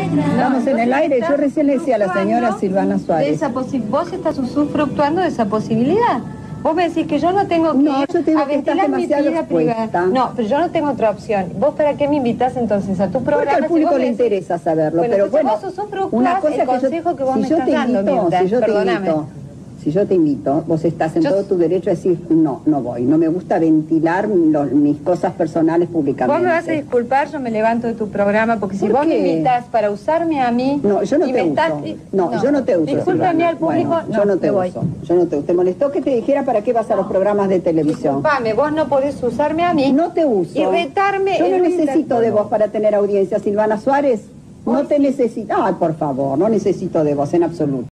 Estamos en el aire. Yo recién le decía a la señora Silvana Suárez. Vos estás usufructuando de esa posibilidad. Vos me decís que yo no tengo que no, yo te digo que estás demasiado expuesta. No, pero yo no tengo otra opción. ¿Vos para qué me invitás entonces a tu programa? Porque al público le interesa saberlo. Bueno, pero bueno, vos usufructás una cosa el consejo que vos me estás dando, Mirta. Si yo te invito, vos estás en todo tu derecho a decir, no voy. No me gusta ventilar mis cosas personales públicamente. Vos me vas a disculpar, yo me levanto de tu programa, porque si vos me invitás para usarme a mí... No, yo no te uso. No, yo no te uso. Discúlpame al público, bueno, yo no te uso. Yo no te uso. ¿Te molestó que te dijera para qué vas a los programas de televisión? Disculpame, vos no podés usarme a mí. No te uso. Y retarme... Yo no necesito de vos para tener audiencia, Silvana Suárez. No te necesito. Ay, por favor, no necesito de vos en absoluto.